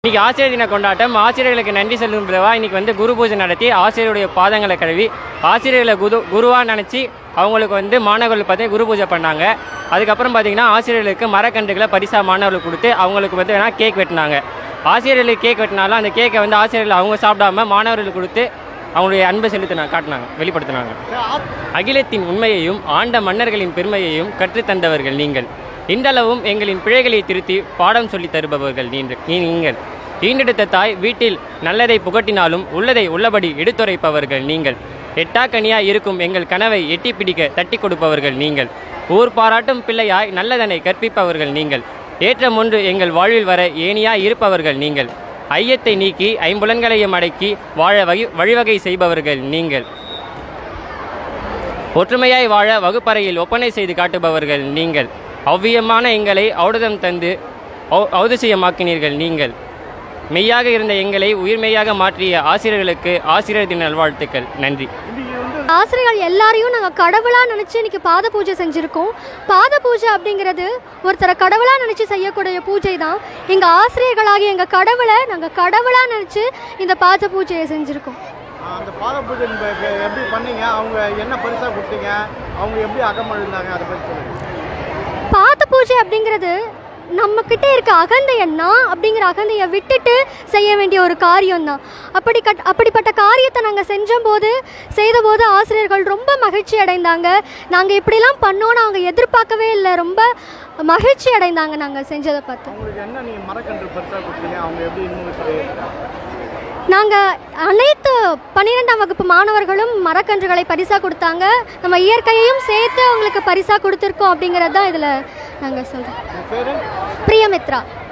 இன்னைக்கு ஆசிரியர் தின கொண்டாட்டம். ஆசிரியர்களுக்கு நன்றி செல்லும் விழா. இன்னைக்கு வந்து குரு பூஜை நடத்தி ஆசிரியருடைய பாதங்களை கழுவி ஆசிரியர்களை குருவாக நினச்சி அவங்களுக்கு மாணவர்கள் பார்த்து குரு பூஜை பண்ணாங்க. அதுக்கப்புறம் பார்த்தீங்கன்னா ஆசிரியர்களுக்கு மரக்கன்றுகளை பரிசாக மாணவர்களுக்கு கொடுத்து அவங்களுக்கு கேக் வெட்டினாங்க. ஆசிரியர்களுக்கு கேக் வெட்டினாலும் அந்த கேக்கை ஆசிரியர்கள் அவங்க சாப்பிடாம மாணவர்களுக்கு கொடுத்து அவங்களுடைய அன்பை காட்டினாங்க, வெளிப்படுத்தினாங்க. அகிலத்தின் உண்மையையும் ஆண்ட மன்னர்களின் பெருமையையும் கற்றுத்தந்தவர்கள் நீங்கள். இன்றளவும் எங்களின் பிழைகளை திருத்தி பாடம் சொல்லி தருபவர்கள் நீங்கள். ஈண்டெடுத்த தாய் வீட்டில் நல்லதை புகட்டினாலும் உள்ளதை உள்ளபடி எடுத்துரைப்பவர்கள் நீங்கள். எட்டாக்கனியாய் இருக்கும் எங்கள் கனவை எட்டி பிடிக்க தட்டி கொடுப்பவர்கள் நீங்கள். ஊர் பாராட்டும் பிள்ளையாய் நல்லதனை கற்பிப்பவர்கள் நீங்கள். ஏற்றம் ஒன்று எங்கள் வாழ்வில் வர ஏனியாய் இருப்பவர்கள் நீங்கள். ஐயத்தை நீக்கி ஐம்புலன்களையும் அடக்கி வாழ வழிவகை செய்பவர்கள் நீங்கள். ஒற்றுமையாய் வாழ வகுப்பறையில் ஒப்பனை செய்து காட்டுபவர்கள் நீங்கள். அவ்வியமான எங்களை ஔடதம் தந்து ஔதசியமாக்கினீர்கள் நீங்கள். மெய்யாக இருந்த எங்களை உயிர்மெய்யாக மாற்றிய ஆசிரியர்களுக்கு ஆசிரியர் தின நல்வாழ்த்துக்கள். நன்றி. ஆசிரியர்கள் எல்லாரையும் நாங்கள் கடவுளாக நினச்சி இன்றைக்கி பாத பூஜை செஞ்சுருக்கோம். பாத பூஜை அப்படிங்கிறது ஒருத்தரை கடவுளாக நினச்சி செய்யக்கூடிய பூஜை தான். எங்கள் ஆசிரியர்களாகி எங்கள் கடவுளை நாங்கள் கடவுளாக நினச்சி இந்த பாத பூஜையை செஞ்சுருக்கோம். அந்த பாத பூஜை எப்படி பண்ணீங்க? அவங்க என்ன பரிசாக கொடுத்தீங்க? அவங்க எப்படி அகமழுந்தாங்க? அதை பற்றி சொல்லுங்கள். பாத பூஜை அப்படிங்கிறது நம்மக்கிட்ட இருக்க அகந்தையை நான் அப்படிங்கிற அகந்தையை விட்டுட்டு செய்ய வேண்டிய ஒரு காரியம்தான். அப்படிப்பட்ட காரியத்தை நாங்கள் செய்தபோது ஆசிரியர்கள் ரொம்ப மகிழ்ச்சி அடைந்தாங்க. நாங்கள் இப்படிலாம் பண்ணோன்னு அவங்க எதிர்பார்க்கவே இல்லை, ரொம்ப மகிழ்ச்சி அடைந்தாங்க நாங்கள் செஞ்சதை பார்த்து. நாங்கள் அனைத்து 12ஆம் வகுப்பு மாணவர்களும் மரக்கன்றுகளை பரிசாக கொடுத்தாங்க. நம்ம இயற்கையையும் சேர்த்து அவங்களுக்கு பரிசாக கொடுத்துருக்கோம் அப்படிங்கிறது தான் இதில் நாங்கள் சொல்கிறோம். பிரியமித்ரா.